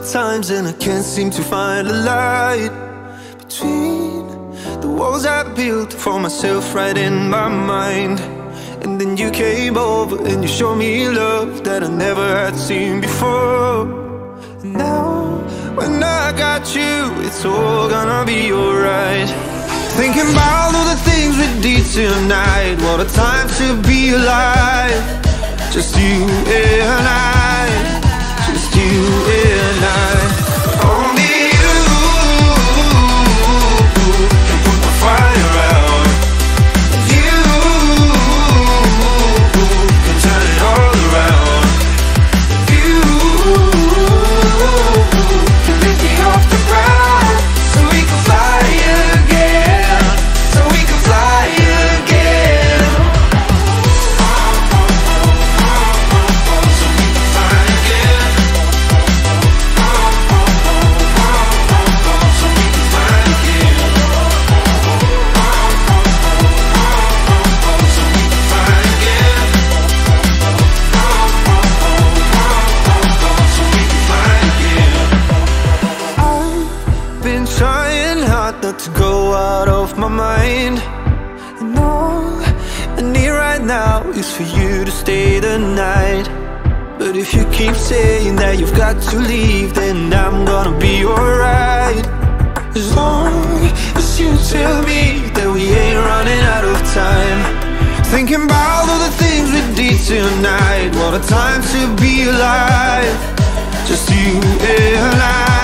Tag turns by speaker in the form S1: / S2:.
S1: times and I can't seem to find a light between the walls I built for myself right in my mind. And then you came over and you showed me love that I never had seen before. And now when I got you, it's all gonna be alright. Thinking about all the things we did tonight. What a time to be alive. Just you and I, just you and I. Only you can put the fire out. You can turn it all around. You can lift me off the ground, so we can fly again, so we can fly again. So we can fly again. So we can fly again. So we can fly again. So we can fly again. I've been trying hard not to go out of my mind, and all I need right now is for you to stay the night. But if you keep saying that you've got to leave, then I'm gonna be alright. As long as you tell me that we ain't running out of time. Thinking about all the things we did tonight. What a time to be alive. Just you and I.